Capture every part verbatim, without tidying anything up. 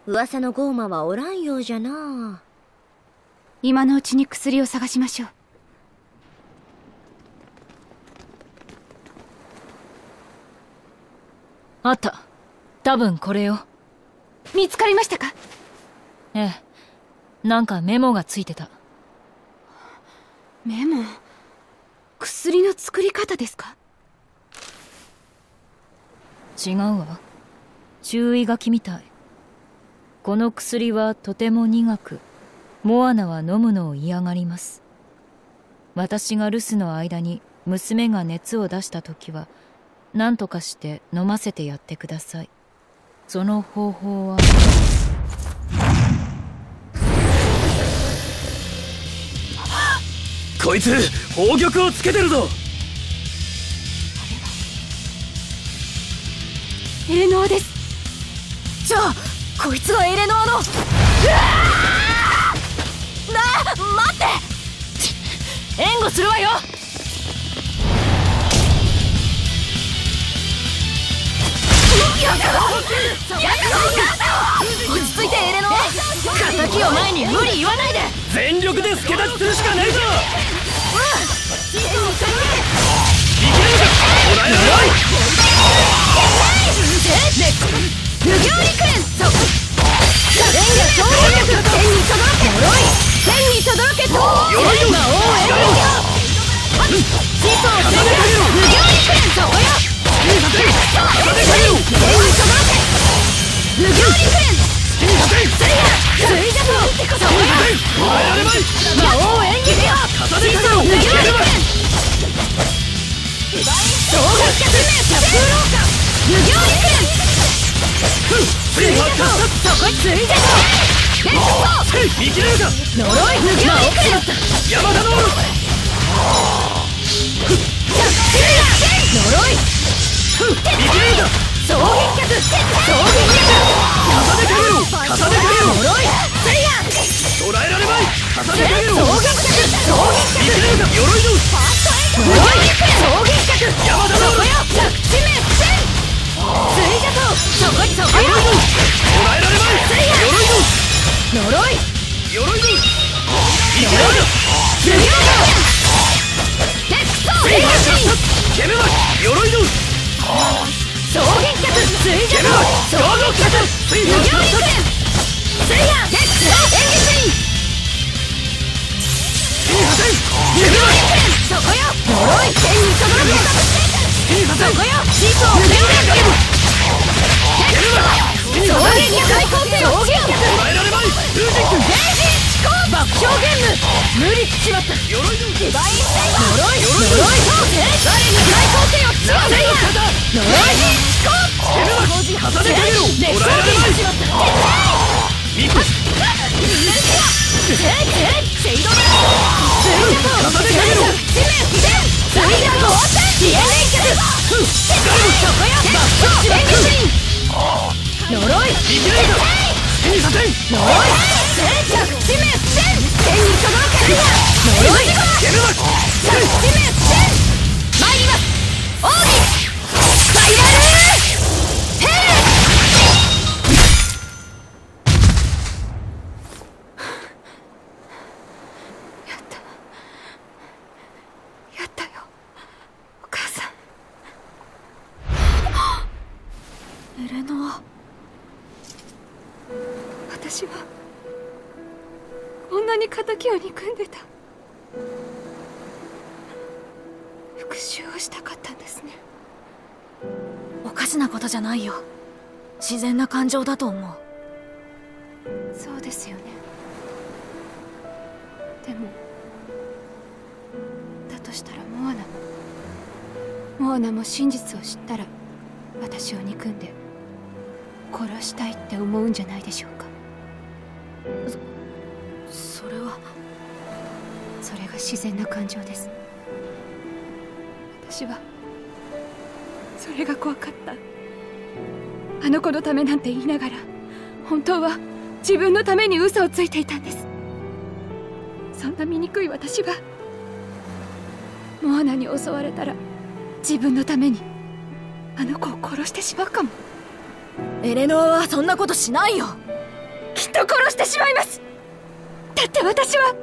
噂のゴーマはおらんようじゃな。 今のうちに薬を探しましょう。 あった。多分これよ。 見つかりましたか？ ええ。なんかメモがついてた。 メモ？薬の作り方ですか？ 違うわ。注意書きみたい。この薬はとても苦く、モアナは飲むのを嫌がります。私が留守の間に娘が熱を出した時は、何とかして飲ませてやってください。その方法は。 こいつ宝玉をつけてるぞ。 エレノアです。 じゃあこいつがエレノアの。うわー！なあ、待って！ 援護するわよ。 落ち着いてエレノア。 敵を前に無理言わないで。 全力で助太刀するしかないぞ。いけるのか。もらえない。 無行陸連そ天が超能力天に届け呪い天に届けと魔王エレンギョ地層天が無行陸連そこよ天に届け無行陸連スリアスイジャトそこよ魔王エンギョ地層無行陸連総合キャスメキャプローカ無行陸連スイジャトそこスイジャトレッツゴー見切れるか。 呪い無行陸連山田の呪い見切れるか。 総撃脚総撃脚重ねかけろ重ねかけろ。 呪いスリア捉えられまい。重ねかけろ。 総撃脚総撃見切脚れるか。鎧の呪い総撃脚山田のそこよ着地滅戦スイジャトそこそこよ捉えられまい。鎧の呪い鎧の見切れるか。 無行陸連鉄道レガシーケメマ鎧の総撃脚スイジャト総撃脚無行陸連スリアレッツエンゲシー無行陸連そこよ呪い天に届けそこよ地層天が総撃脚最高点総撃脚捉えられまい。風神君レイジー思考爆笑ゲーム無理しちまった鎧のディバインセイバー呪い呪いそう我に最高点をしませんやレイジー思考重ねかけろ。 熱捉えられまい。 しまったミクスゼゼシェイドメスイジャト重ねかけろ。 地面秘伝スイジャトディエレイキャスそこよ爆笑エンゲシン呪い見切れるか。手にさせん。 呪い全着地面不戦天に届け呪いケメマ着地面不戦参ります奥義ファイナルヘやったやったよお母さん。エレノア、私はこんなに敵を憎んでた。復讐をしたかったんですね。 おかしなことじゃないよ。自然な感情だと思う。 そうですよね。でもだとしたらモアナもモアナも真実を知ったら私を憎んで殺したいって思うんじゃないでしょうか。 そ、それはそれが自然な感情です。私はそれが怖かった。あの子のためなんて言いながら本当は自分のために嘘をついていたんです。そんな醜い私はモアナに襲われたら自分のためにあの子を殺してしまうかも。 エレノアはそんなことしないよ。 きっと殺してしまいます。だって私は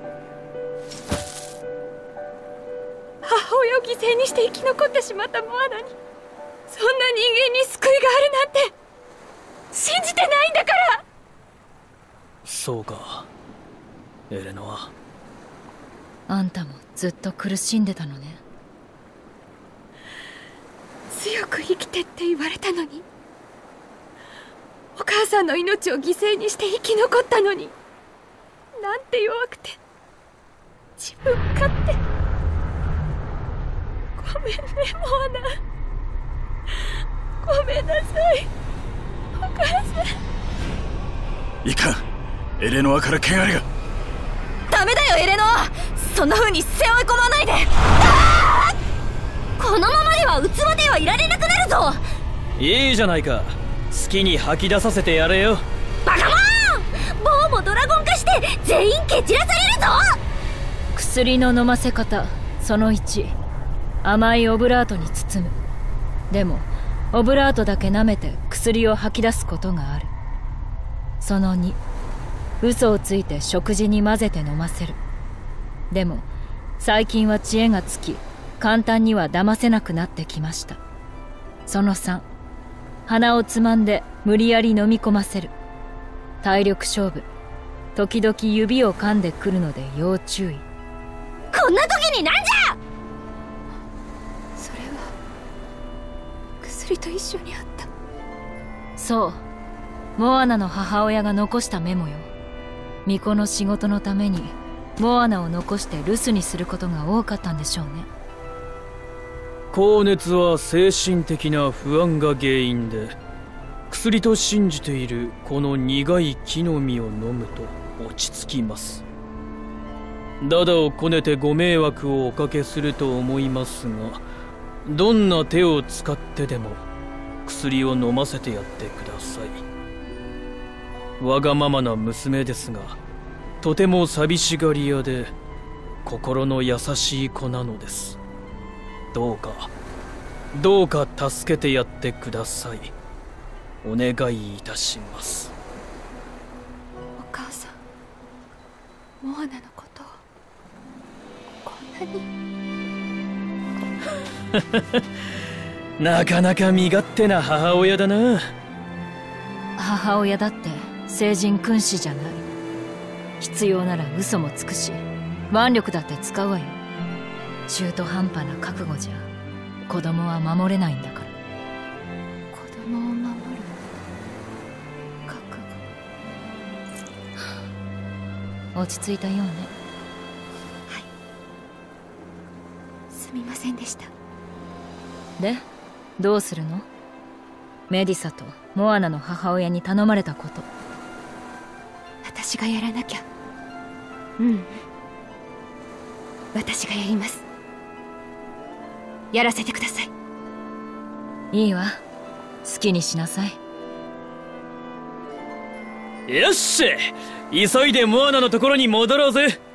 母親を犠牲にして生き残ってしまったモアナに、そんな人間に救いがあるなんて信じてないんだから。 そうか、エレノア。 あんたもずっと苦しんでたのね。 強く生きてって言われたのに、お母さんの命を犠牲にして生き残ったのに、なんて弱くて自分勝手。ごめんねモアナ、ごめんなさいお母さん。 いかん、エレノアから汚れが。 ダメだよエレノア、そんな風に背負い込まないで。ああ、このままでは器ではいられなくなるぞ。 いいじゃないか、好きに吐き出させてやれよ。 バカモン、ボウもドラゴン化して全員蹴散らされるぞ。 薬の飲ませ方そのいち、甘いオブラートに包む。でもオブラートだけ舐めて薬を吐き出すことがある。そのに、嘘をついて食事に混ぜて飲ませる。でも最近は知恵がつき、簡単には騙せなくなってきました。そのさん、鼻をつまんで無理やり飲み込ませる。体力勝負、時々指を噛んでくるので要注意。 こんな時になんじゃ。 それは薬と一緒にあった。 そう、モアナの母親が残したメモよ。巫女の仕事のためにモアナを残して留守にすることが多かったんでしょうね。 高熱は精神的な不安が原因で、薬と信じているこの苦い木の実を飲むと落ち着きます。ダダをこねてご迷惑をおかけすると思いますが、どんな手を使ってでも薬を飲ませてやってください。わがままな娘ですが、とても寂しがり屋で心の優しい子なのです。どうかどうか助けてやってください。お願いいたします。 お母さん、モアナのことをこんなに。 なかなか身勝手な母親だな。 母親だって聖人君子じゃない。必要なら嘘もつくし、腕力だって使うわよ。中途半端な覚悟じゃ子供は守れないんだから。 子供を守る覚悟。 落ち着いたようね。 はい、すみませんでした。 で、どうするの？メディサとモアナの母親に頼まれたこと。 私がやらなきゃ。うん、私がやります。やらせてください。 いいわ、好きにしなさい。 よっしゃ、急いでモアナのところに戻ろうぜ。